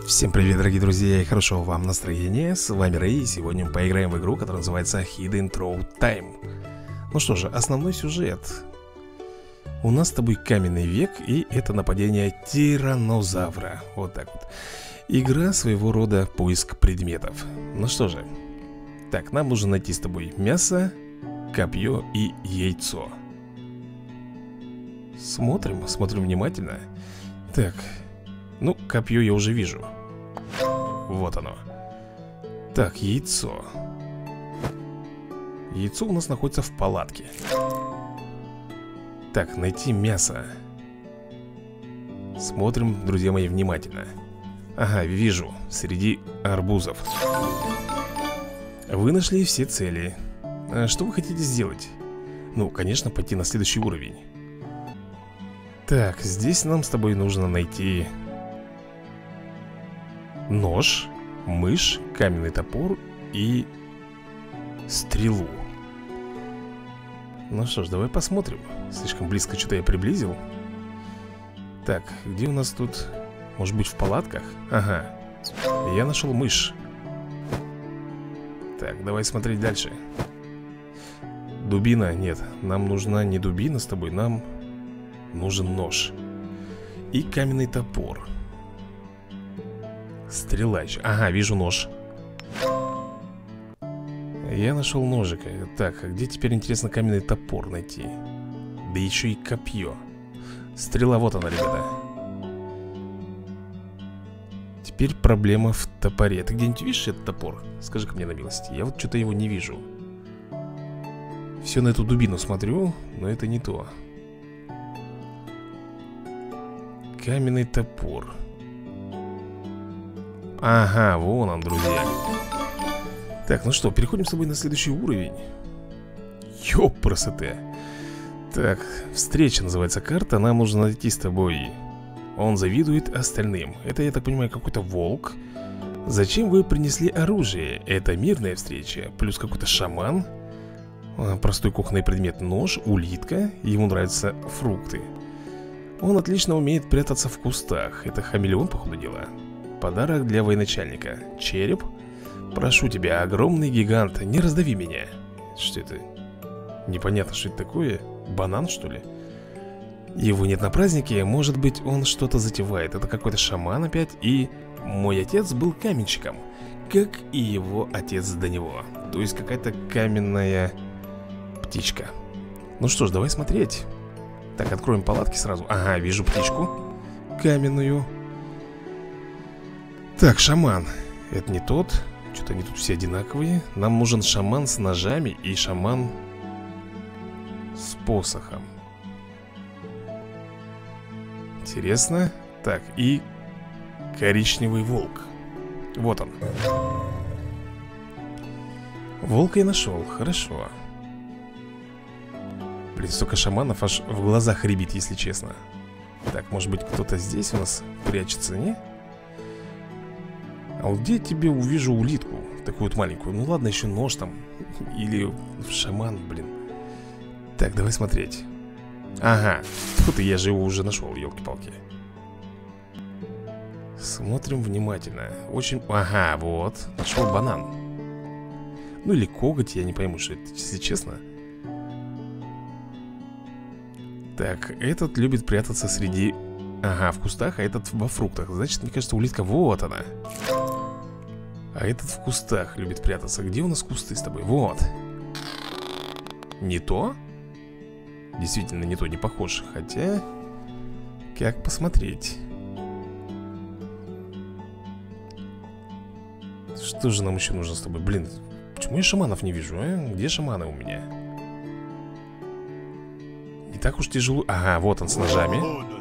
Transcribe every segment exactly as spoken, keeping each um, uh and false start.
Всем привет, дорогие друзья, и хорошего вам настроения. С вами Рэй, и сегодня мы поиграем в игру, которая называется Hidden Throw Time. Ну что же, основной сюжет. У нас с тобой каменный век, и это нападение тираннозавра. Вот так вот. Игра своего рода поиск предметов. Ну что же. Так, нам нужно найти с тобой мясо, копье и яйцо. Смотрим, смотрим внимательно. Так, ну, копье я уже вижу. Вот оно. Так, яйцо. Яйцо у нас находится в палатке. Так, найти мясо. Смотрим, друзья мои, внимательно. Ага, вижу, среди арбузов. Вы нашли все цели. А что вы хотите сделать? Ну, конечно, пойти на следующий уровень. Так, здесь нам с тобой нужно найти нож, мышь, каменный топор и стрелу. Ну что ж, давай посмотрим. Слишком близко что-то я приблизил. Так, где у нас тут? Может быть, в палатках? Ага, я нашел мышь. Так, давай смотреть дальше. Дубина, нет, нам нужна не дубина с тобой. Нам нужен нож и каменный топор. Стрела еще. Ага, вижу нож. Я нашел ножик. Так, а где теперь, интересно, каменный топор найти? Да еще и копье. Стрела, вот она, ребята. Теперь проблема в топоре. Ты где-нибудь видишь этот топор? Скажи-ка мне на милость. Я вот что-то его не вижу. Все на эту дубину смотрю, но это не то. Каменный топор. Ага, вон он, друзья. Так, ну что, переходим с тобой на следующий уровень. Ёпрасоте. Так, встреча называется карта. Нам нужно найти с тобой. Он завидует остальным. Это, я так понимаю, какой-то волк. Зачем вы принесли оружие? Это мирная встреча. Плюс какой-то шаман. Простой кухонный предмет, нож, улитка. Ему нравятся фрукты. Он отлично умеет прятаться в кустах. Это хамелеон, походу дела. Подарок для военачальника. Череп. Прошу тебя, огромный гигант, не раздави меня. Что это? Непонятно, что это такое. Банан, что ли? Его нет на празднике. Может быть, он что-то затевает. Это какой-то шаман опять. И мой отец был каменщиком, как и его отец до него. То есть какая-то каменная птичка. Ну что ж, давай смотреть. Так, откроем палатки сразу. Ага, вижу птичку каменную. Так, шаман. Это не тот. Что-то они тут все одинаковые. Нам нужен шаман с ножами и шаман с посохом. Интересно. Так, и коричневый волк. Вот он. Волка я нашел, хорошо. Блин, столько шаманов, аж в глазах рябит, если честно. Так, может быть, кто-то здесь у нас прячется, не? А вот где я тебе увижу улитку? Такую вот маленькую. Ну ладно, еще нож там. Или шаман, блин. Так, давай смотреть. Ага, тут я же его уже нашел, елки-палки. Смотрим внимательно. Очень... Ага, вот, нашел банан. Ну или коготь, я не пойму, что это, если честно. Так, этот любит прятаться среди... Ага, в кустах, а этот во фруктах. Значит, мне кажется, улитка, вот она. А этот в кустах любит прятаться. Где у нас кусты с тобой? Вот. Не то? Действительно, не то, не похож. Хотя, как посмотреть? Что же нам еще нужно с тобой? Блин, почему я шаманов не вижу, а? Где шаманы у меня? Не так уж тяжело. Ага, вот он с ножами.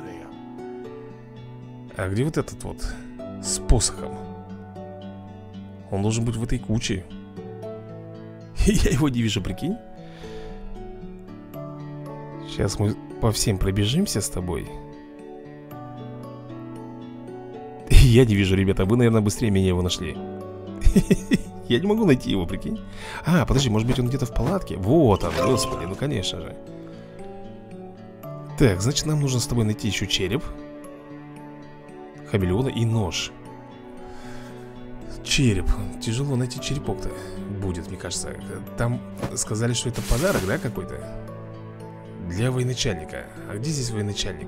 А где вот этот вот с посохом? Он должен быть в этой куче. Я его не вижу, прикинь. Сейчас мы по всем пробежимся с тобой. Я не вижу, ребята. Вы, наверное, быстрее меня его нашли. Я не могу найти его, прикинь. А, подожди, может быть он где-то в палатке? Вот он, господи, ну конечно же. Так, значит, нам нужно с тобой найти еще череп хамелеона и нож. Череп. Тяжело найти черепок-то будет, мне кажется. Там сказали, что это подарок, да, какой-то? Для военачальника. А где здесь военачальник?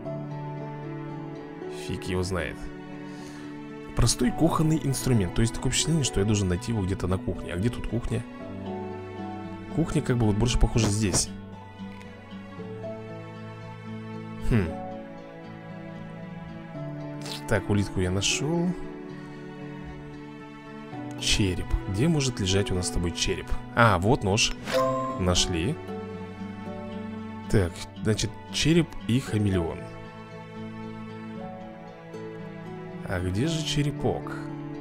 Фиг его знает. Простой кухонный инструмент. То есть такое впечатление, что я должен найти его где-то на кухне. А где тут кухня? Кухня как бы вот больше похожа здесь. Хм. Так, улитку я нашел. Череп. Где может лежать у нас с тобой череп? А, вот нож. Нашли. Так, значит, череп и хамелеон. А где же черепок?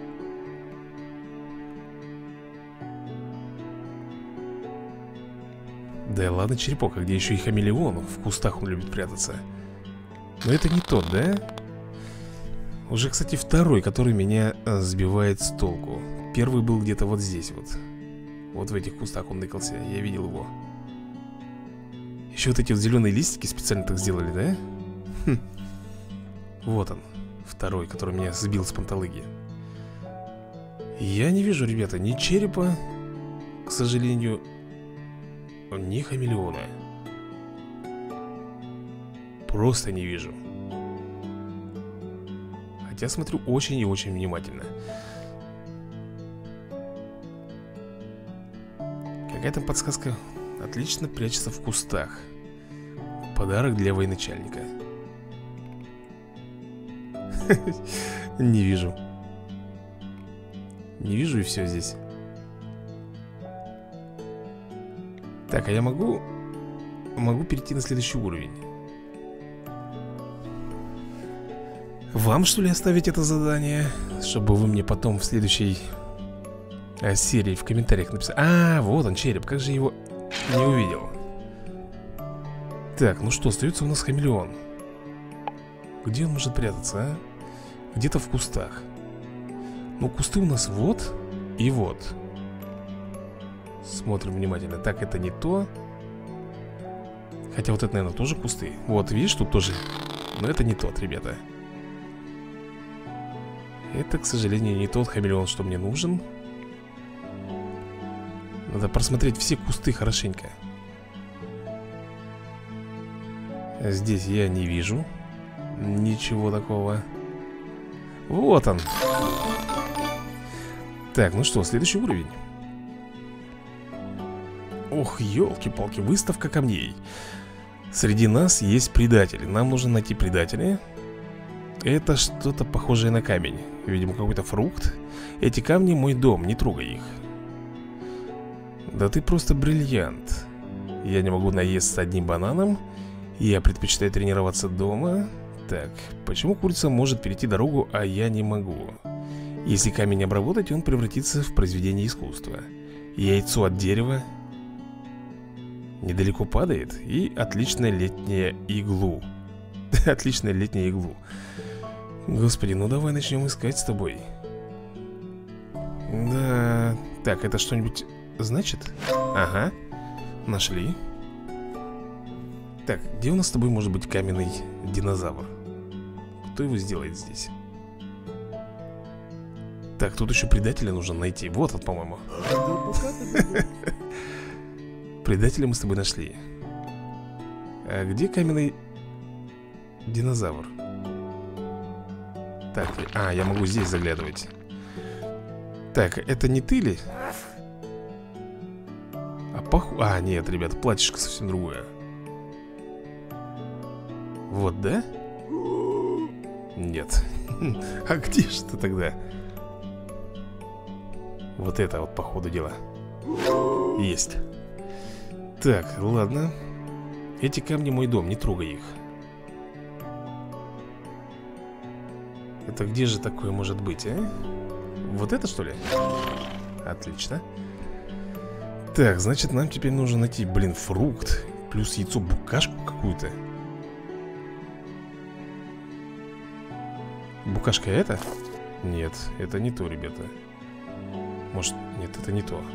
Да ладно, черепок, а где еще и хамелеон? В кустах он любит прятаться. Но это не тот, да? Уже, кстати, второй, который меня сбивает с толку. Первый был где-то вот здесь вот. Вот в этих кустах он ныкался, я видел его. Еще вот эти вот зеленые листики специально так сделали, да? Хм. Вот он, второй, который меня сбил с панталыги. Я не вижу, ребята, ни черепа, к сожалению, ни хамелеона. Просто не вижу. Хотя смотрю очень и очень внимательно. Какая там подсказка? Отлично прячется в кустах. Подарок для военачальника. Не вижу. Не вижу и все здесь. Так, а я могу... Могу перейти на следующий уровень. Вам, что ли, оставить это задание? Чтобы вы мне потом в следующей а, серии в комментариях написали. А, вот он, череп, как же его не увидел. Так, ну что, остается у нас хамелеон. Где он может прятаться, а? Где-то в кустах. Ну, кусты у нас вот и вот. Смотрим внимательно. Так, это не то. Хотя вот это, наверное, тоже кусты. Вот, видишь, тут тоже. Но это не тот, ребята. Это, к сожалению, не тот хамелеон, что мне нужен. Надо просмотреть все кусты хорошенько. Здесь я не вижу ничего такого. Вот он. Так, ну что, следующий уровень. Ох, елки-палки, выставка камней. Среди нас есть предатели. Нам нужно найти предателей. Это что-то похожее на камень. Видимо, какой-то фрукт. Эти камни мой дом, не трогай их. Да ты просто бриллиант. Я не могу наесться одним бананом. Я предпочитаю тренироваться дома. Так, почему курица может перейти дорогу, а я не могу? Если камень обработать, он превратится в произведение искусства. Яйцо от дерева недалеко падает. И отличная летняя иглу. Отличная летняя иглу. Господи, ну давай начнем искать с тобой. Да. Так, это что-нибудь значит? Ага. Нашли. Так, где у нас с тобой может быть каменный динозавр? Кто его сделает здесь? Так, тут еще предателя нужно найти. Вот он, по-моему. Предателя мы с тобой нашли. А где каменный динозавр? Так, а, я могу здесь заглядывать. Так, это не ты ли? А, поху... а нет, ребята, платьишко совсем другое. Вот, да? Нет. А где же ты тогда? Вот это вот, по ходу дела. Есть. Так, ладно. Эти камни мой дом, не трогай их. Это где же такое может быть, а? Вот это, что ли? Отлично. Так, значит, нам теперь нужно найти, блин, фрукт. Плюс яйцо, букашку какую-то. Букашка это? Нет, это не то, ребята. Может, нет, это не то.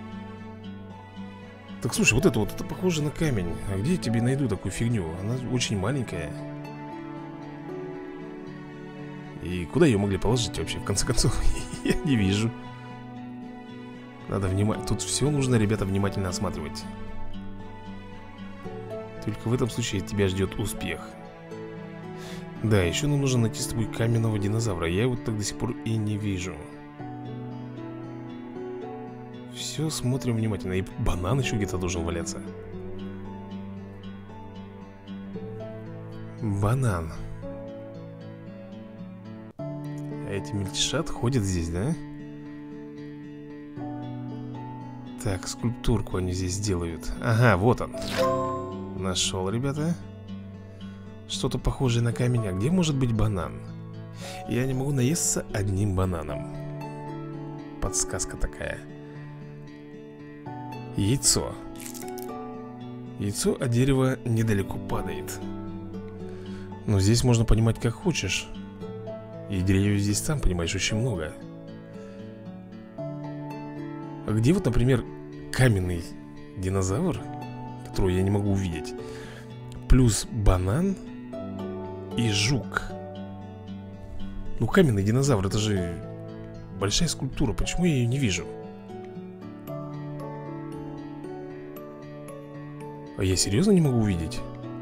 Так, слушай, вот это вот, это похоже на камень. А где я тебе найду такую фигню? Она очень маленькая. И куда ее могли положить вообще, в конце концов? Я не вижу. Надо внимать. Тут все нужно, ребята, внимательно осматривать. Только в этом случае тебя ждет успех. Да, еще нам нужно найти с тобой каменного динозавра. Я его так до сих пор и не вижу. Все смотрим внимательно. И банан еще где-то должен валяться. Банан. А эти мельтешат ходят здесь, да? Так, скульптурку они здесь делают. Ага, вот он. Нашел, ребята. Что-то похожее на камень. А где может быть банан? Я не могу наесться одним бананом. Подсказка такая. Яйцо. Яйцо от дерева недалеко падает. Но здесь можно понимать как хочешь. И деревьев здесь, сам понимаешь, очень много. А где вот, например, каменный динозавр, которого я не могу увидеть, плюс банан и жук? Ну, каменный динозавр, это же большая скульптура. Почему я ее не вижу? А я серьезно не могу увидеть?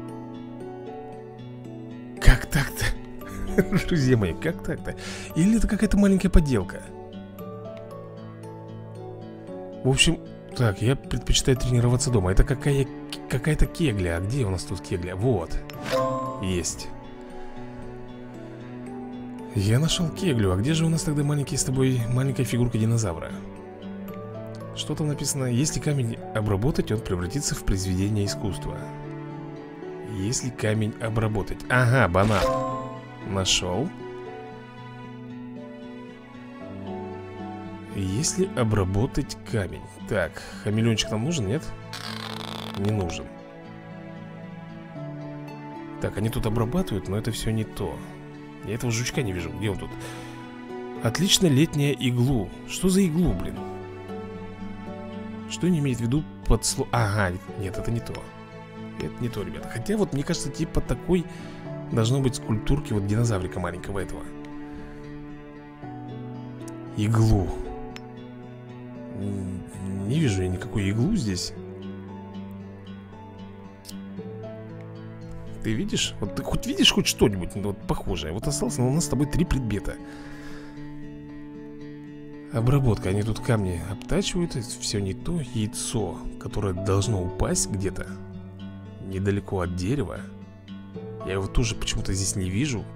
Как так-то? Друзья мои, как так-то? Или это какая-то маленькая подделка? В общем, так, я предпочитаю тренироваться дома. Это какая, какая-то кегля. А где у нас тут кегля? Вот. Есть. Я нашел кеглю. А где же у нас тогда маленький с тобой, маленькая фигурка динозавра? Что там написано? Если камень обработать, он превратится в произведение искусства. Если камень обработать. Ага, банан. Нашел. Если обработать камень. Так, хамелеончик нам нужен, нет? Не нужен. Так, они тут обрабатывают, но это все не то. Я этого жучка не вижу. Где он тут? Отлично, летняя иглу. Что за иглу, блин? Что они имеют в виду под словом? Ага, нет, это не то. Это не то, ребята. Хотя вот, мне кажется, типа такой должно быть скульптурки вот динозаврика маленького этого. Иглу. Не вижу я никакой иглу здесь. Ты видишь? Вот ты хоть видишь хоть что-нибудь вот похожее? Вот осталось у нас с тобой три предмета. Обработка. Они тут камни обтачивают. Все не то. Яйцо, которое должно упасть где-то недалеко от дерева. Я его тоже почему-то здесь не вижу.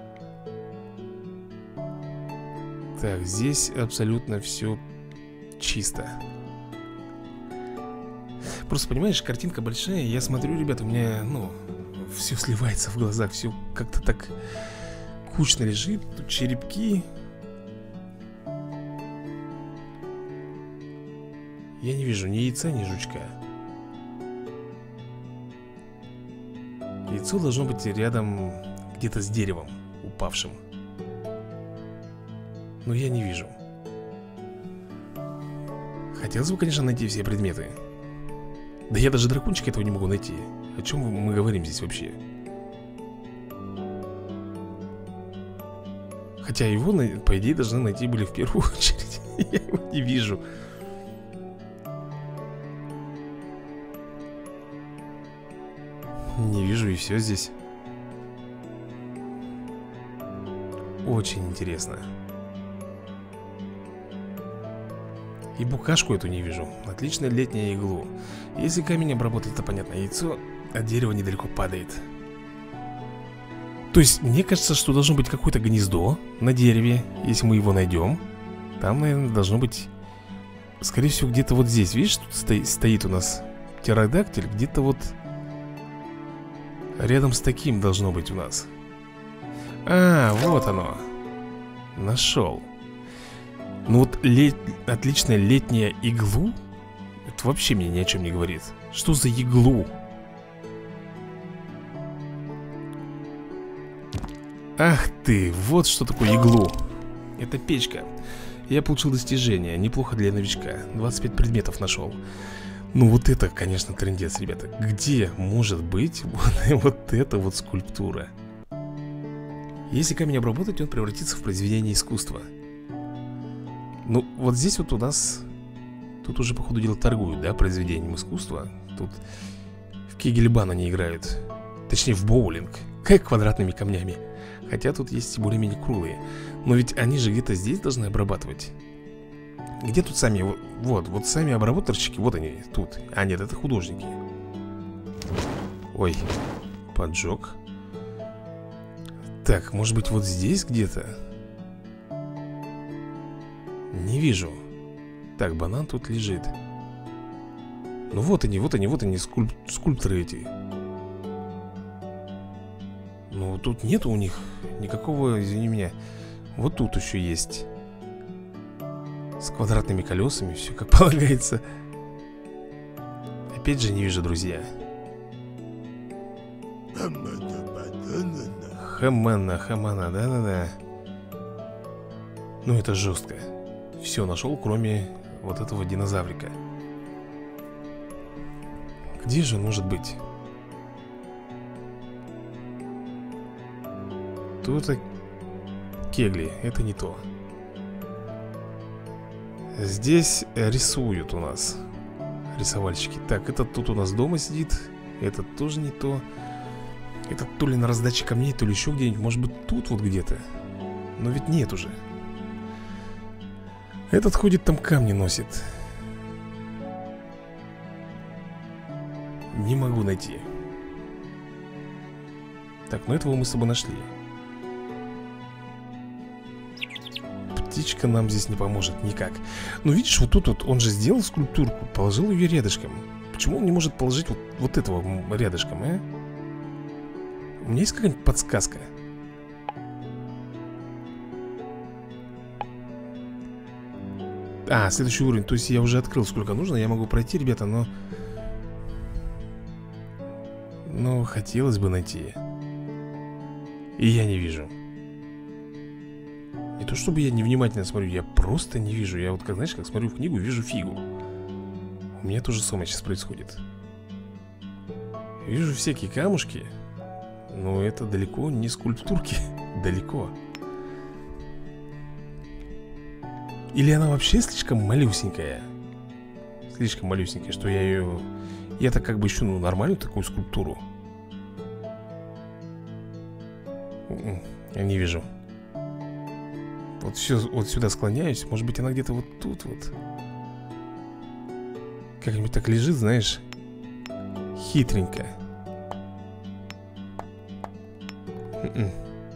Так, здесь абсолютно все чисто. Просто, понимаешь, картинка большая. Я смотрю, ребята, у меня, ну, все сливается в глазах. Все как-то так кучно лежит. Тут черепки. Я не вижу ни яйца, ни жучка. Яйцо должно быть рядом где-то с деревом упавшим. Но я не вижу. Хотелось бы, конечно, найти все предметы. Да я даже дракончика этого не могу найти. О чем мы говорим здесь вообще? Хотя его, по идее, должны найти были в первую очередь. Я его не вижу. Не вижу, и все здесь. Очень интересно. И букашку эту не вижу. Отличная летняя иглу. Если камень обработать, это понятно. Яйцо от дерева недалеко падает. То есть, мне кажется, что должно быть какое-то гнездо на дереве. Если мы его найдем, там, наверное, должно быть, скорее всего, где-то вот здесь. Видишь, тут стоит, стоит у нас птеродактиль. Где-то вот рядом с таким должно быть у нас. А, вот оно. Нашел. Ну вот лет... отличная летняя иглу. Это вообще мне ни о чем не говорит. Что за иглу? Ах ты, вот что такое иглу. Это печка. Я получил достижение, неплохо для новичка. двадцать пять предметов нашел. Ну вот это, конечно, трындец, ребята. Где может быть вот, вот эта вот скульптура? Если камень обработать, он превратится в произведение искусства. Ну, вот здесь вот у нас... Тут уже, походу дела, торгуют, да, произведением искусства. Тут в кегельбан они играют. Точнее, в боулинг. Как квадратными камнями. Хотя тут есть более-менее круглые. Но ведь они же где-то здесь должны обрабатывать. Где тут сами... Вот, вот сами обработчики. Вот они, тут. А нет, это художники. Ой, поджог. Так, может быть вот здесь где-то? Не вижу. Так, банан тут лежит. Ну вот они, вот они, вот они, скульп... скульпторы эти. Ну тут нету у них никакого, извини меня. Вот тут еще есть. С квадратными колесами, все как полагается. Опять же не вижу, друзья. Хамана, хамана, да-да-да. Ну это жестко. Все нашел, кроме вот этого динозаврика. Где же он может быть? Тут кегли, это не то. Здесь рисуют у нас рисовальщики. Так, этот тут у нас дома сидит. Этот тоже не то. Этот то ли на раздаче камней, то ли еще где-нибудь. Может быть тут вот где-то. Но ведь нет уже. Этот ходит там камни носит. Не могу найти. Так, ну этого мы с тобой нашли. Птичка нам здесь не поможет никак. Ну видишь, вот тут вот он же сделал скульптурку, положил ее рядышком. Почему он не может положить вот, вот этого рядышком, а? У меня есть какая-нибудь подсказка? А, следующий уровень. То есть я уже открыл, сколько нужно. Я могу пройти, ребята, но... Но хотелось бы найти. И я не вижу. Не то чтобы я невнимательно смотрю, я просто не вижу. Я вот, как знаешь, как смотрю в книгу, вижу фигу. У меня то же самое сейчас происходит. Вижу всякие камушки. Но это далеко не скульптурки. Далеко. Или она вообще слишком малюсенькая. Слишком малюсенькая, что я ее... Я так как бы ищу, ну, нормальную такую скульптуру. Я не вижу. Вот все, вот сюда склоняюсь. Может быть, она где-то вот тут вот. Как-нибудь так лежит, знаешь. Хитренько. М-м.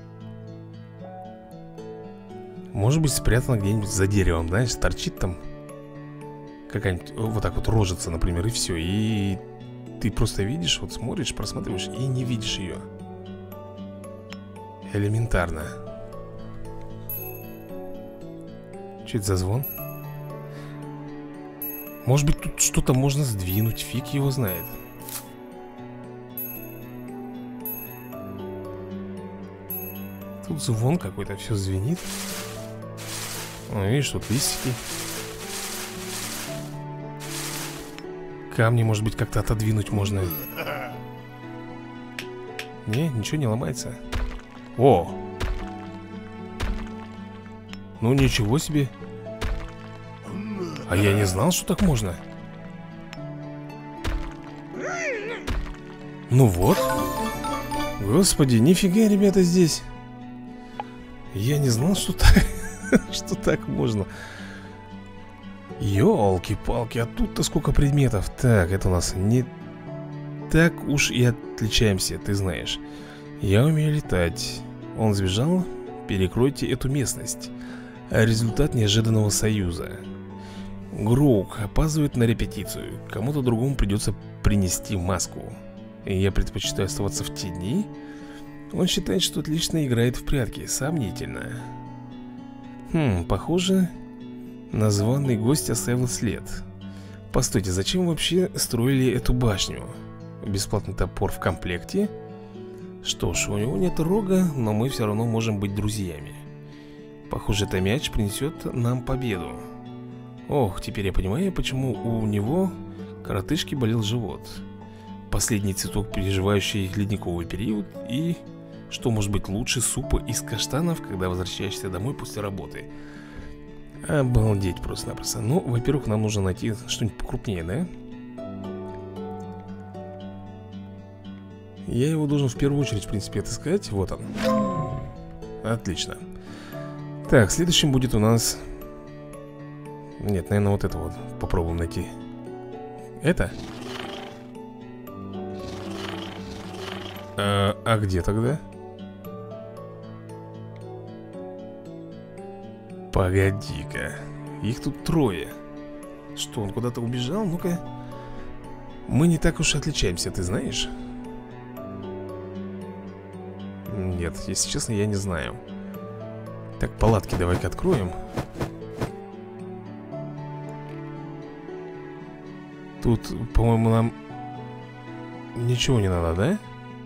Может быть, спрятана где-нибудь за деревом, знаешь, торчит там какая-нибудь, вот так вот рожица, например, и все. И ты просто видишь, вот смотришь, просматриваешь и не видишь ее. Элементарно. Что это за звон? Может быть, тут что-то можно сдвинуть, фиг его знает. Тут звон какой-то, все звенит. О, видишь, тут листики. Камни, может быть, как-то отодвинуть можно. Не, ничего не ломается. О! Ну, ничего себе. А я не знал, что так можно. Ну вот. Господи, нифига, ребята, здесь. Я не знал, что так, что так можно. Ёлки-палки, а тут-то сколько предметов. Так, это у нас не так уж и отличаемся, ты знаешь. Я умею летать. Он сбежал. Перекройте эту местность. Результат неожиданного союза. Гроук опаздывает на репетицию. Кому-то другому придется принести маску. И я предпочитаю оставаться в тени. Он считает, что отлично играет в прятки. Сомнительно. Хм, похоже, названный гость оставил след. Постойте, зачем вообще строили эту башню? Бесплатный топор в комплекте? Что ж, у него нет рога, но мы все равно можем быть друзьями. Похоже, этот мяч принесет нам победу. Ох, теперь я понимаю, почему у него, коротышки, болел живот. Последний цветок, переживающий ледниковый период. И что может быть лучше супа из каштанов, когда возвращаешься домой после работы? Обалдеть просто-напросто. Ну, во-первых, нам нужно найти что-нибудь покрупнее, да? Я его должен в первую очередь, в принципе, отыскать. Вот он. Отлично. Так, следующим будет у нас... Нет, наверное, вот это вот попробуем найти. Это? А, а где тогда? Погоди-ка. Их тут трое. Что, он куда-то убежал? Ну-ка. Мы не так уж и отличаемся, ты знаешь? Нет, если честно, я не знаю. Так, палатки давай-ка откроем. Тут, по-моему, нам ничего не надо, да?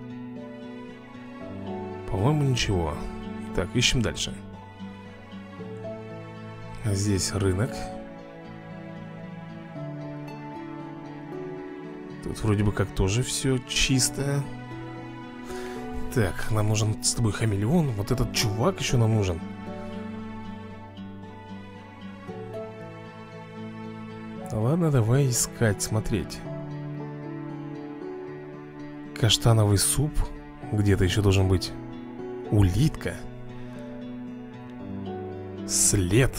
По-моему, ничего. Так, ищем дальше. Здесь рынок. Тут вроде бы как тоже все чисто. Так, нам нужен с тобой хамелеон. Вот этот чувак еще нам нужен. Ладно, давай искать, смотреть. Каштановый суп. Где-то еще должен быть. Улитка. След.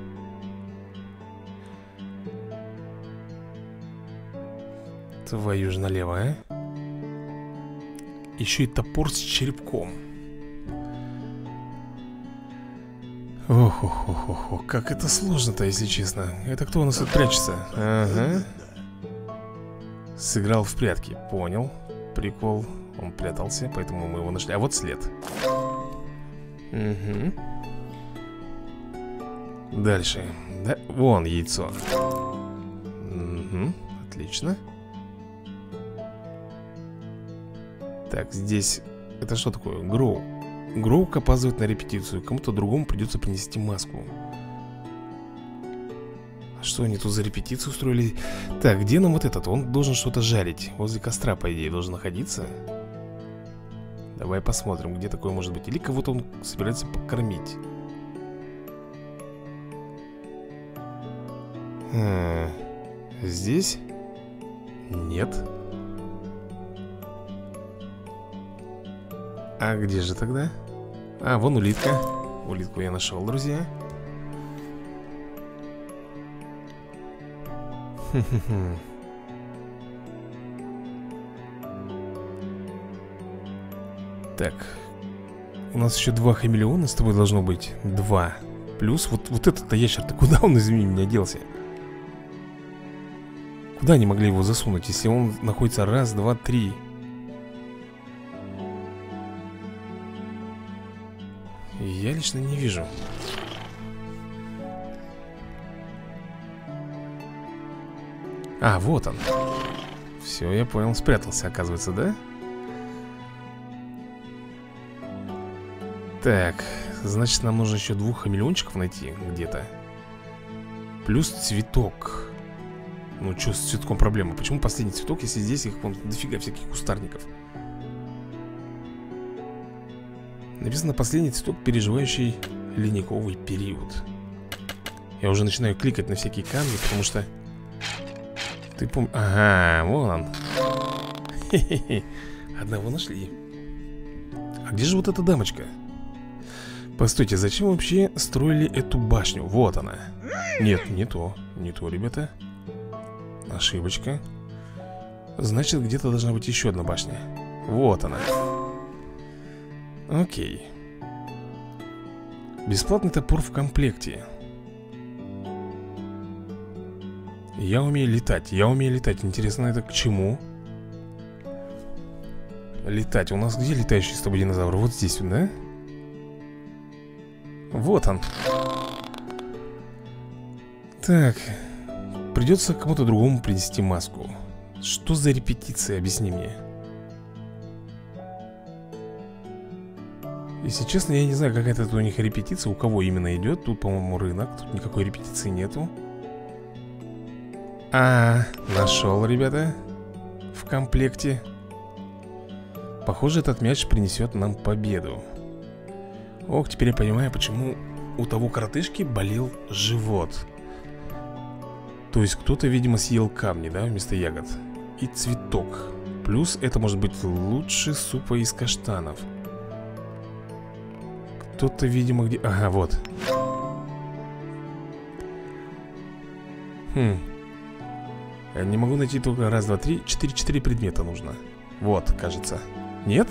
Твою же налево, а? Еще и топор с черепком. Ох-ох-ох-ох, как это сложно-то, если честно. Это кто у нас тут прячется? Ага. Сыграл в прятки, понял. Прикол, он прятался, поэтому мы его нашли. А вот след. Угу. Дальше, да, вон яйцо. Угу, отлично. Так, здесь, это что такое? Гроу. Гроук опаздывает на репетицию. Кому-то другому придется принести маску. А что они тут за репетицию устроили? Так, где нам вот этот? Он должен что-то жарить. Возле костра, по идее, должен находиться. Давай посмотрим, где такое может быть. Или кого-то он собирается покормить. А, здесь? Нет. А где же тогда? А, вон улитка. Улитку я нашел, друзья. Так. У нас еще два хамелеона с тобой должно быть. Два. Плюс вот, вот этот-то ящер-то куда он, извини меня, делся? Куда они могли его засунуть, если он находится раз, два, три? Я лично не вижу. А, вот он. Все, я понял, спрятался, оказывается, да? Так, значит, нам нужно еще двух хамелеончиков найти где-то. Плюс цветок. Ну, что с цветком проблема? Почему последний цветок, если здесь их вон дофига всяких кустарников? Написано: последний цветок, переживающий ледниковый период. Я уже начинаю кликать на всякие камни, потому что... Ты помнишь... Ага, вон он. Хе-хе-хе. Одного нашли. А где же вот эта дамочка? Постойте, зачем вообще строили эту башню? Вот она. Нет, не то. Не то, ребята. Ошибочка. Значит, где-то должна быть еще одна башня. Вот она. Окей. Бесплатный топор в комплекте. Я умею летать. Я умею летать. Интересно, это к чему? Летать. У нас где летающий с тобой динозавр? Вот здесь, да? Вот он. Так. Придется кому-то другому принести маску. Что за репетиция? Объясни мне. Если честно, я не знаю, какая-то у них репетиция. У кого именно идет. Тут, по-моему, рынок. Тут никакой репетиции нету. А, нашел, ребята. В комплекте. Похоже, этот мяч принесет нам победу. Ох, теперь я понимаю, почему у того коротышки болел живот. То есть кто-то, видимо, съел камни, да, вместо ягод. И цветок. Плюс это может быть лучше супа из каштанов. Кто-то, видимо, где... Ага, вот. Хм. Я не могу найти только раз, два, три, четыре, четыре предмета нужно. Вот, кажется. Нет?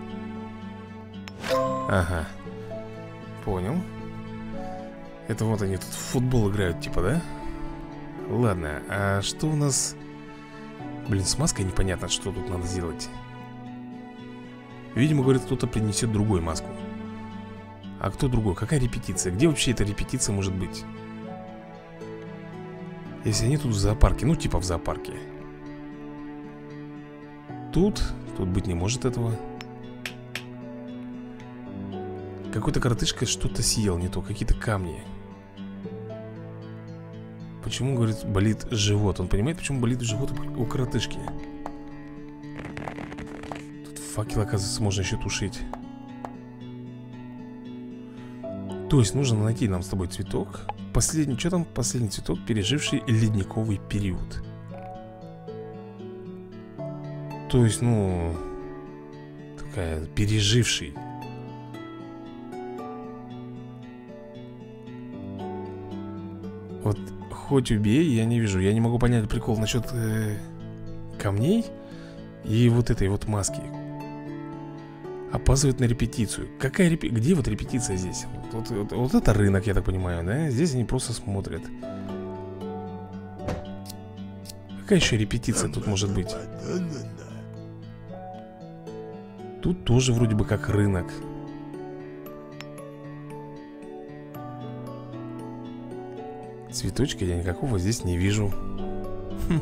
Ага. Понял. Это вот они тут в футбол играют, типа, да? Ладно, а что у нас... Блин, с маской непонятно, что тут надо сделать. Видимо, говорит, кто-то принесет другую маску. А кто другой? Какая репетиция? Где вообще эта репетиция может быть? Если они тут в зоопарке, ну типа в зоопарке. Тут, тут быть не может этого. Какой-то коротышка что-то съел, не то, какие-то камни. Почему, говорит, болит живот? Он понимает, почему болит живот у коротышки. Тут факел, оказывается, можно еще тушить. То есть нужно найти нам с тобой цветок. Последний, что там? Последний цветок, переживший ледниковый период. То есть, ну... Такая, переживший. Вот, хоть убей, я не вижу. Я не могу понять прикол насчет э, камней и вот этой вот маски. Опаздывают на репетицию. Какая репи... Где вот репетиция здесь? Вот, вот, вот это рынок, я так понимаю, да? Здесь они просто смотрят. Какая еще репетиция тут может быть? Тут тоже вроде бы как рынок. Цветочка я никакого здесь не вижу. Хм.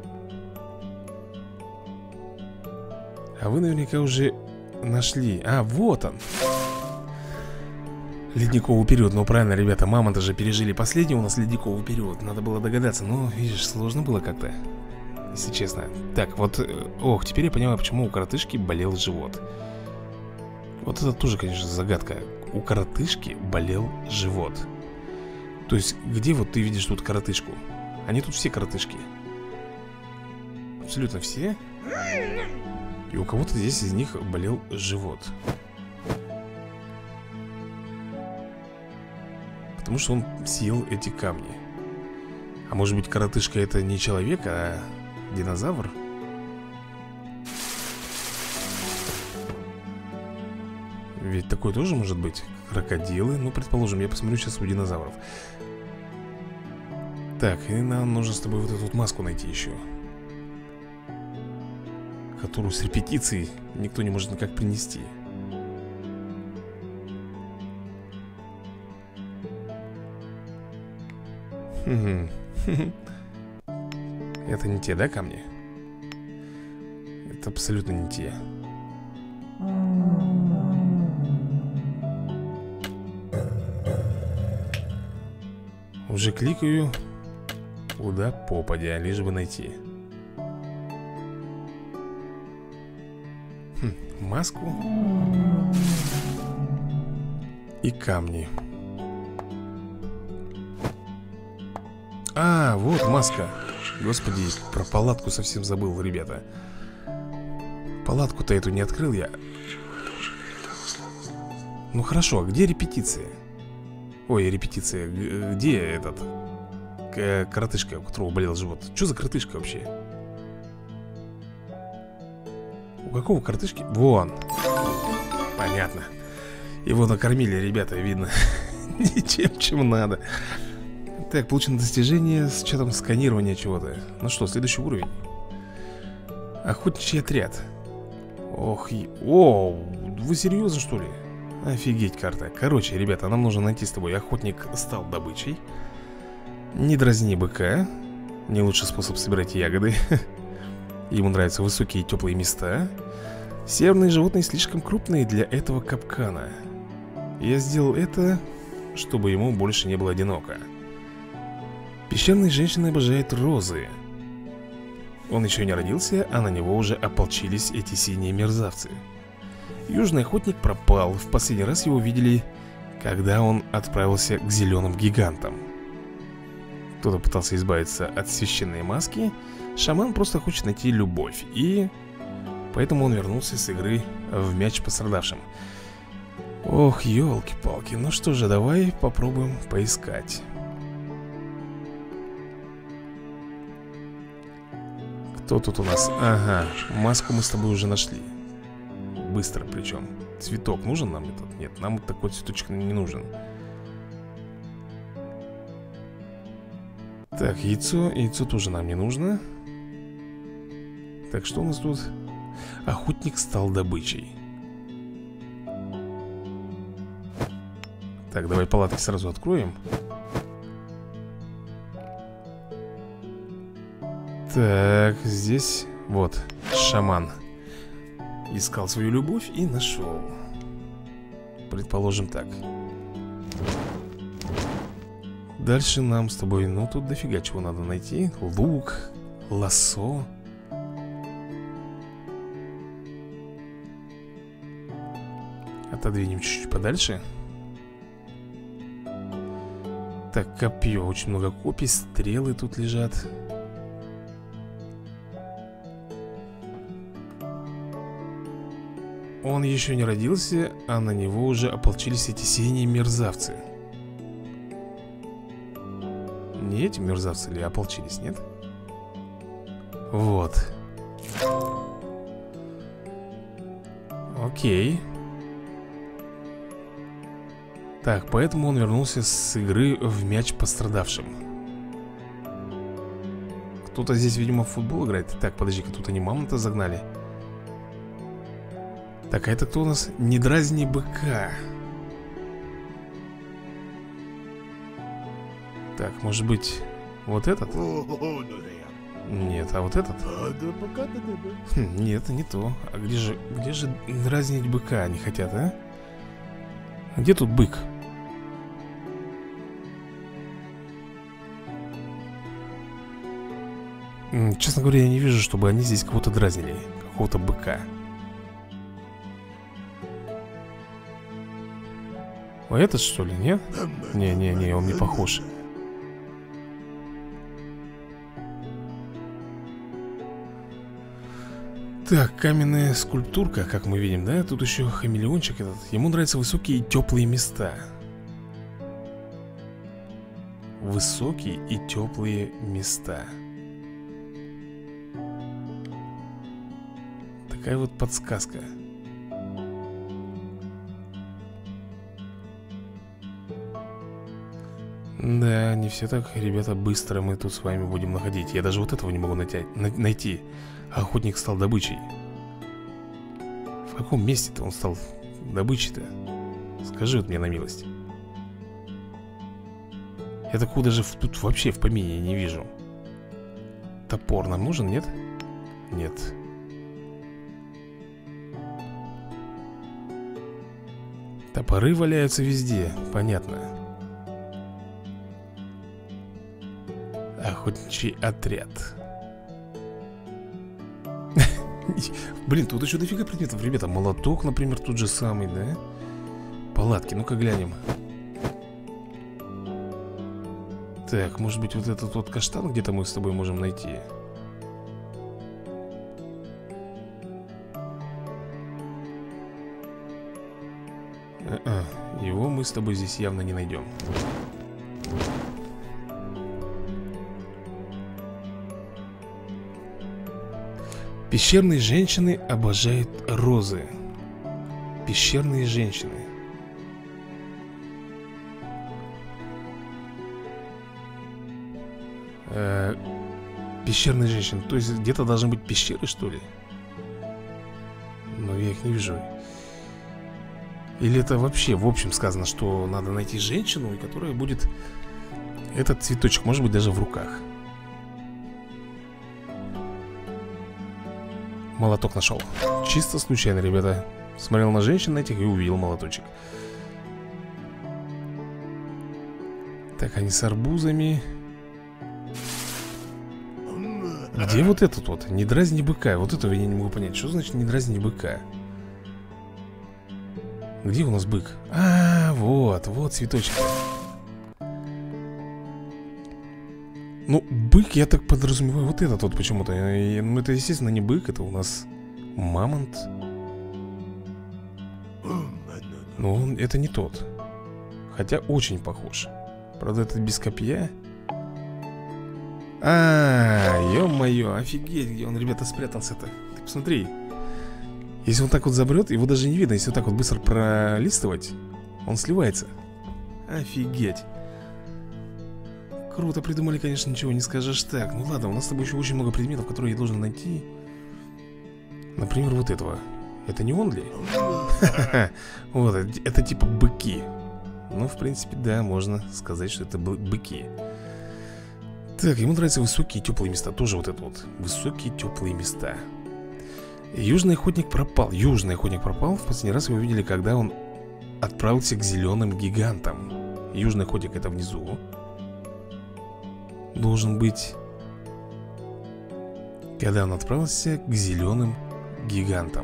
А вы наверняка уже нашли. А, вот он. Ледниковый период. Ну правильно, ребята, мамонты же пережили последний у нас ледниковый период. Надо было догадаться, но, видишь, сложно было как-то, если честно. Так, вот, ох, теперь я понимаю, почему у коротышки болел живот. Вот это тоже, конечно, загадка. У коротышки болел живот. То есть, где вот ты видишь тут коротышку? Они тут все коротышки. Абсолютно все. И у кого-то здесь из них болел живот. Потому что он съел эти камни. А может быть, коротышка это не человек, а динозавр? Ведь такое тоже может быть. Крокодилы, ну, предположим, я посмотрю сейчас у динозавров. Так, и нам нужно с тобой вот эту вот маску найти еще, которую с репетицией никто не может никак принести. Это не те, да, камни? Это абсолютно не те. Уже кликаю куда попадя, лишь бы найти. Хм, маску и камни. А, вот маска. Господи, про палатку совсем забыл, ребята. Палатку-то эту не открыл я. Ну хорошо, а где репетиция? Ой, репетиция. Где этот коротышка, у которого болел живот? Что за коротышка вообще? У какого коротышки? Вон. Понятно. Его накормили, ребята, видно. Ничем, чем надо. Так, получено достижение с учетом сканирования чего-то. Ну что, следующий уровень. Охотничий отряд. Ох, и... О, вы серьезно, что ли? Офигеть, карта. Короче, ребята, нам нужно найти с тобой. Охотник стал добычей. Не дразни быка. Не лучший способ собирать ягоды. Ему нравятся высокие и теплые места. Северные животные слишком крупные для этого капкана. Я сделал это, чтобы ему больше не было одиноко. Песчаные женщины обожают розы. Он еще не родился, а на него уже ополчились эти синие мерзавцы. Южный охотник пропал. В последний раз его видели когда он отправился к зеленым гигантам. Кто-то пытался избавиться от священной маски. Шаман просто хочет найти любовь. И поэтому он вернулся с игры в мяч пострадавшим. Ох, елки-палки. Ну что же, давай попробуем поискать. Кто тут у нас? Ага, маску мы с тобой уже нашли. Быстро причем. Цветок нужен нам этот? Нет, нам такой цветочек не нужен. Так, яйцо. Яйцо тоже нам не нужно. Так, что у нас тут? Охотник стал добычей. Так, давай палатки сразу откроем. Так, здесь вот шаман искал свою любовь и нашел. Предположим так. Дальше нам с тобой, ну тут дофига чего надо найти. Лук, лассо. Отодвинем чуть-чуть подальше. Так, копье, очень много копий, стрелы тут лежат. Он еще не родился, а на него уже ополчились эти синие мерзавцы. Не эти мерзавцы ли ополчились, нет? Вот. Окей. Так, поэтому он вернулся с игры в мяч пострадавшим. Кто-то здесь, видимо, в футбол играет. Так, подожди-ка, тут они мамонта загнали. Так, а это кто у нас? Не дразни быка. Так, может быть, вот этот? Нет, а вот этот? Хм, нет, не то. А где же, где же дразнить быка они хотят, а? Где тут бык? Честно говоря, я не вижу, чтобы они здесь кого-то дразнили. Какого-то быка. А этот, что ли, нет? Не-не-не, он не похож. Так, каменная скульптурка, как мы видим, да? Тут еще хамелеончик этот. Ему нравятся высокие и теплые места. Высокие и теплые места. Такая вот подсказка. Да, не все так, ребята, быстро мы тут с вами будем находить. Я даже вот этого не могу найти. Охотник стал добычей. В каком месте-то он стал добычей-то? Скажи вот мне на милость. Я такого даже в, тут вообще в помине не вижу. Топор нам нужен, нет? Нет. Топоры валяются везде, понятно. Охотничий отряд. Блин, тут еще дофига предметов, ребята. Молоток, например, тут же самый, да? Палатки, ну-ка глянем. Так, может быть, вот этот вот каштан где-то мы с тобой можем найти. А-а, его мы с тобой здесь явно не найдем. Пещерные женщины обожают розы. Пещерные женщины. Э, пещерные женщины. То есть где-то должны быть пещеры, что ли? Но я их не вижу. Или это вообще в общем сказано, что надо найти женщину, которая будет этот цветочек, может быть, даже в руках. Молоток нашел. Чисто случайно, ребята. Смотрел на женщин этих и увидел молоточек. Так, они с арбузами. Где вот этот вот? Не дразни быка. Вот этого я не могу понять. Что значит не дразни быка? Где у нас бык? А, вот, вот цветочек. Ну, бык, я так подразумеваю, вот этот вот почему-то. Ну, это, естественно, не бык, это у нас мамонт. Но он, это не тот. Хотя очень похож. Правда, этот без копья. А, ё-моё, офигеть, где он, ребята, спрятался-то. Ты посмотри. Если он так вот забрет, его даже не видно. Если вот так вот быстро пролистывать, он сливается. Офигеть. Круто придумали, конечно, ничего не скажешь. Так, ну ладно, у нас с тобой еще очень много предметов, которые я должен найти. Например, вот этого. Это не он ли? Вот, это типа быки. Ну, в принципе, да, можно сказать, что это быки. Так, ему нравятся высокие теплые места. Тоже вот это вот, высокие теплые места. Южный охотник пропал. Южный охотник пропал. В последний раз его видели, когда он отправился к зеленым гигантам. Южный охотник это внизу. Должен быть. Когда он отправился к зеленым гигантам.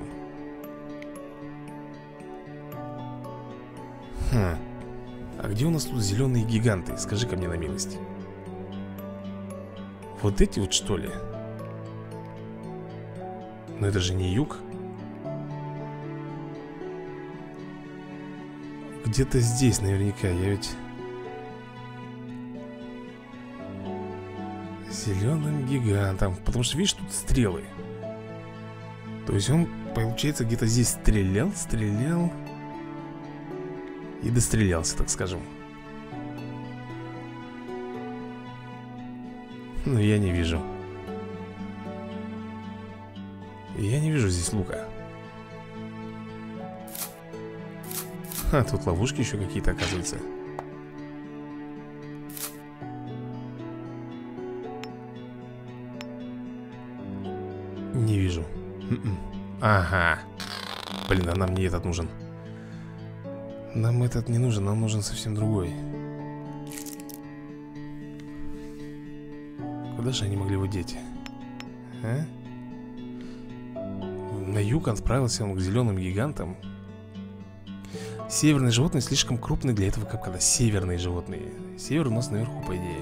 Хм. А где у нас тут зеленые гиганты? Скажи-ка мне на милость. Вот эти вот, что ли? Но это же не юг. Где-то здесь наверняка. Я ведь... Зеленым гигантом. Потому что, видишь, тут стрелы. То есть он, получается, где-то здесь стрелял, стрелял и дострелялся, так скажем. Но я не вижу. Я не вижу здесь лука. А, тут ловушки еще какие-то, оказывается. Не вижу. Ага. Блин, а нам не этот нужен. Нам этот не нужен, нам нужен совсем другой. Куда же они могли его деть? А? На юг он отправился он к зеленым гигантам. Северные животные слишком крупные для этого капкана. Северные животные. Север у нас наверху, по идее.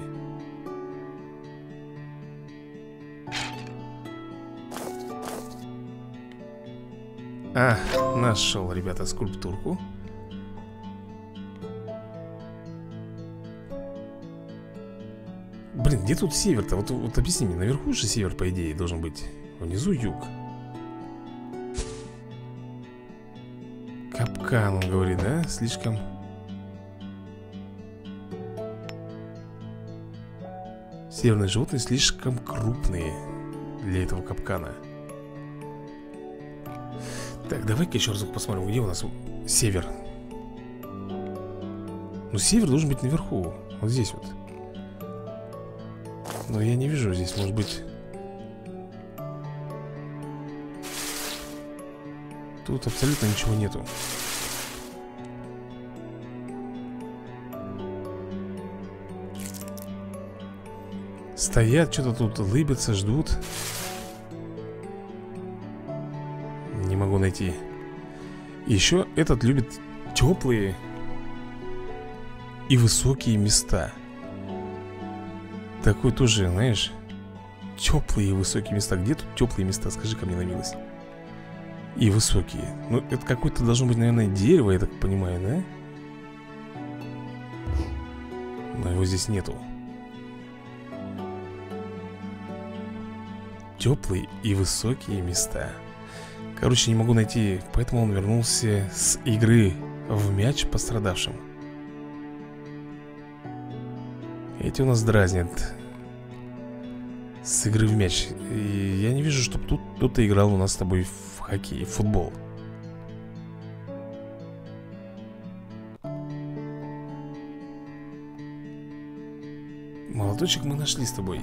А, нашел, ребята, скульптурку. Блин, где тут север-то? Вот, вот объясни мне, наверху же север, по идее, должен быть. Внизу юг. Капкан, он говорит, да? Слишком... Северные животные слишком крупные для этого капкана. Так, давай-ка еще разок посмотрим, где у нас север. Ну, север должен быть наверху. Вот здесь вот. Но я не вижу здесь, может быть. Тут абсолютно ничего нету. Стоят, что-то тут лыбятся, ждут. Не могу найти. Еще этот любит теплые и высокие места. Такой тоже, знаешь, теплые и высокие места. Где тут теплые места? Скажи-ка мне на милость. И высокие. Ну, это какое-то должно быть, наверное, дерево, я так понимаю, да? Но его здесь нету. Теплые и высокие места. Короче, не могу найти. Поэтому он вернулся с игры в мяч пострадавшим. Эти у нас дразнят. С игры в мяч. И я не вижу, чтобы тут кто-то играл у нас с тобой в хоккей, в футбол. Молоточек мы нашли с тобой.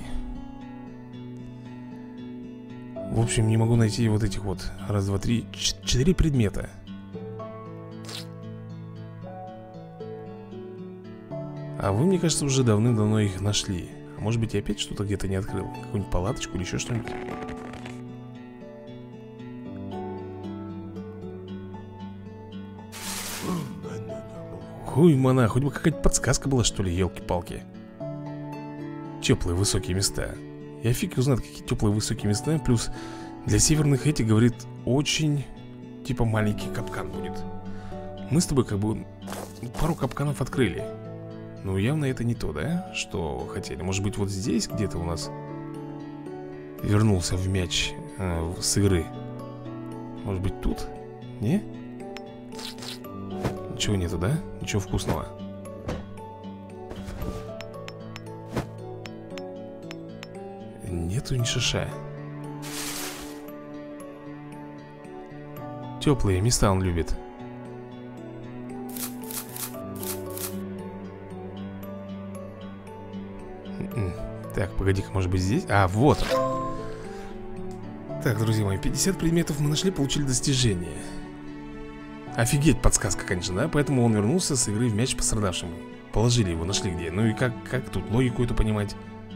В общем, не могу найти вот этих вот. Раз, два, три, четыре предмета. А вы, мне кажется, уже давным-давно их нашли. А может быть, я опять что-то где-то не открыл. Какую-нибудь палаточку или еще что-нибудь. Ой, мана, хоть бы какая-то подсказка была, что ли, елки-палки. Теплые высокие места. Я фиг узнает, какие теплые высокие места. Плюс для северных этих, говорит, очень типа маленький капкан будет. Мы с тобой как бы пару капканов открыли. Но явно это не то, да? Что хотели. Может быть, вот здесь где-то у нас вернулся в мяч э, с игры. Может быть, тут? Не? Ничего нету, да? Ничего вкусного. Нету ни шиша. Теплые места он любит. Так, погоди-ка, может быть здесь? А, вот он. Так, друзья мои, пятьдесят предметов мы нашли, получили достижение. Офигеть, подсказка, конечно, да? Поэтому он вернулся с игры в мяч пострадавшим. Положили его, нашли где. Ну и как, как тут логику эту понимать?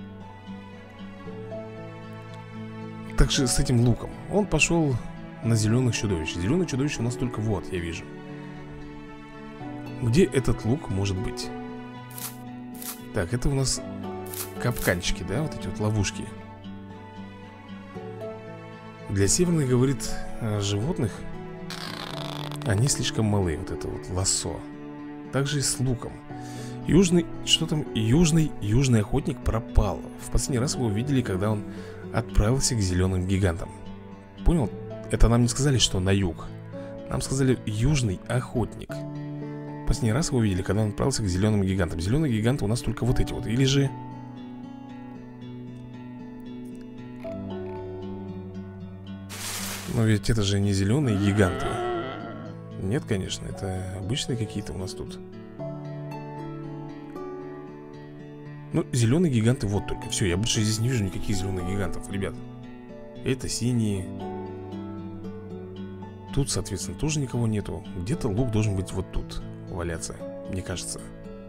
Также с этим луком. Он пошел на зеленых чудовищ. Зеленых чудовищ у нас только вот, я вижу. Где этот лук может быть? Так, это у нас капканчики, да? Вот эти вот ловушки. Для северных, говорит, животных они слишком малы. Вот это вот лассо. Также и с луком. Южный, что там? Южный, южный охотник пропал. В последний раз его увидели, когда он отправился к зеленым гигантам. Понял? Это нам не сказали, что на юг. Нам сказали южный охотник. Последний раз его увидели, когда он отправился к зеленым гигантам. Зеленые гиганты у нас только вот эти вот. Или же... Но ведь это же не зеленые гиганты. Нет, конечно, это обычные какие-то у нас тут. Ну, зеленые гиганты вот только. Все, я больше здесь не вижу никаких зеленых гигантов, ребят. Это синие. Тут, соответственно, тоже никого нету. Где-то лук должен быть вот тут валяться, мне кажется.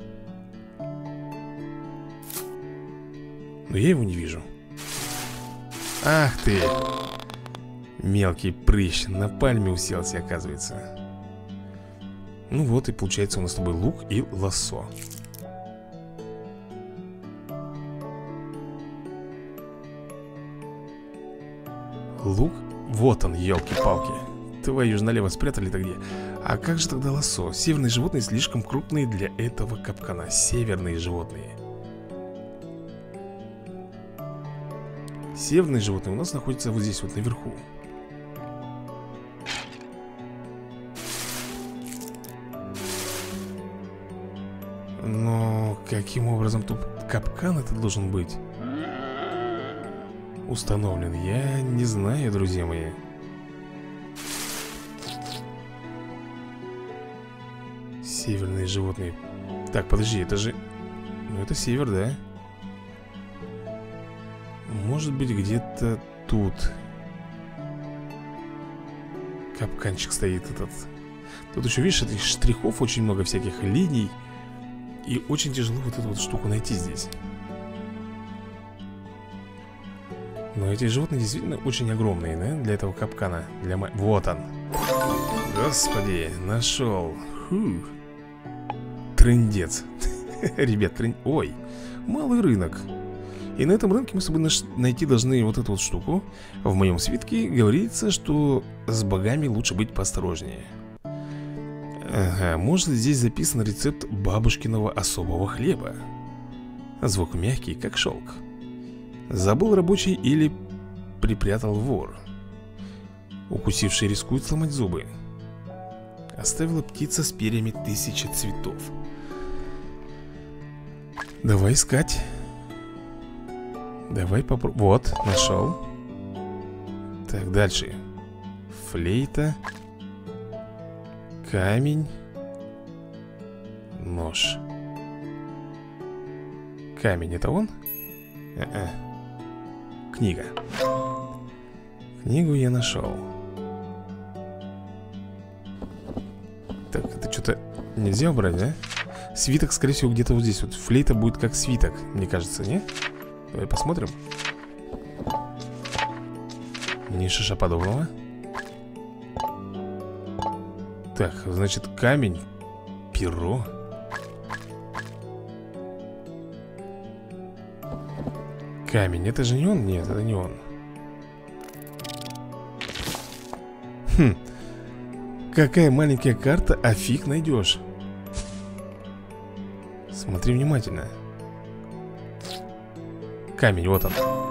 Но я его не вижу. Ах ты! Мелкий прыщ, на пальме уселся, оказывается. Ну вот и получается у нас с тобой лук и лассо. Лук, вот он, елки-палки. Твою же налево спрятали-то где? А как же тогда лассо? Северные животные слишком крупные для этого капкана. Северные животные. Северные животные у нас находятся вот здесь вот наверху. Но каким образом тут капкан это должен быть установлен? Я не знаю, друзья мои. Северные животные. Так, подожди, это же... Ну, это север, да? Может быть, где-то тут капканчик стоит этот. Тут еще, видишь, этих штрихов очень много, всяких линий. И очень тяжело вот эту вот штуку найти здесь. Но эти животные действительно очень огромные, да? Для этого капкана, для ма... Вот он. Господи, нашел. Фу. Трындец. Ребят, трын... Ой, малый рынок. И на этом рынке мы с тобой наш... найти должны вот эту вот штуку. В моем свитке говорится, что с богами лучше быть поосторожнее. Ага, может, здесь записан рецепт бабушкиного особого хлеба. Звук мягкий, как шелк. Забыл рабочий или припрятал вор. Укусивший рискует сломать зубы. Оставила птица с перьями тысячи цветов. Давай искать. Давай попробуем. Вот, нашел. Так, дальше. Флейта. Камень. Нож. Камень, это он? А-а. Книга. Книгу я нашел. Так, это что-то нельзя убрать, да? Свиток, скорее всего, где-то вот здесь вот. Флейта будет как свиток, мне кажется, не? Давай посмотрим. Ни шиша подобного. Так, значит, камень. Перо. Камень, это же не он? Нет, это не он. Хм. Какая маленькая карта, а фиг найдешь. Смотри внимательно. Камень, вот он.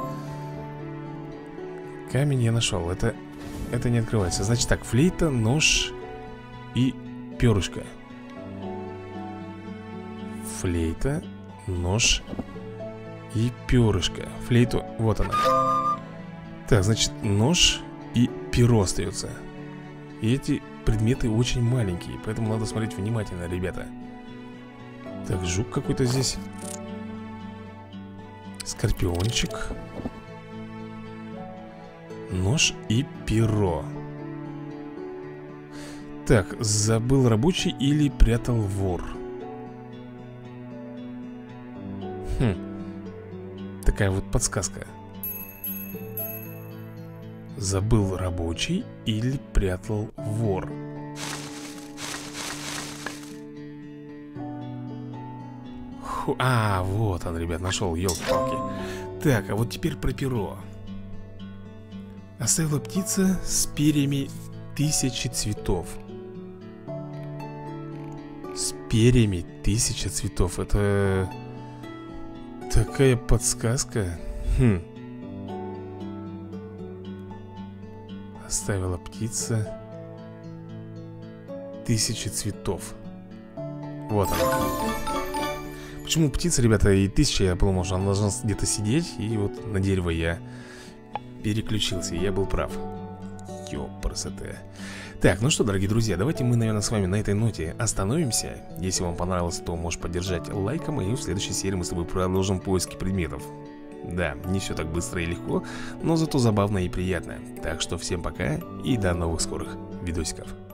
Камень я нашел. Это, это не открывается. Значит так, флейта, нож и перышко. Флейта, нож и перышко. Флейту, вот она. Так, значит, нож и перо остается. И эти предметы очень маленькие, поэтому надо смотреть внимательно, ребята. Так, жук какой-то здесь. Скорпиончик. Нож и перо. Так, забыл рабочий или прятал вор. Хм. Такая вот подсказка. Забыл рабочий или прятал вор. Ху, а, вот он, ребят, нашел, елки-палки. Так, а вот теперь про перо. Оставила птица с перьями тысячи цветов. С перьями тысячи цветов. Это такая подсказка. Хм. Оставила птица тысячи цветов. Вот она. Почему птица, ребята, и тысяча? Я подумал, что она должна где-то сидеть. И вот на дерево я переключился, и я был прав. Ёпрсоте. Так, ну что, дорогие друзья, давайте мы, наверное, с вами на этой ноте остановимся. Если вам понравилось, то можешь поддержать лайком. И в следующей серии мы с тобой продолжим поиски предметов. Да, не все так быстро и легко, но зато забавно и приятно. Так что всем пока и до новых скорых видосиков.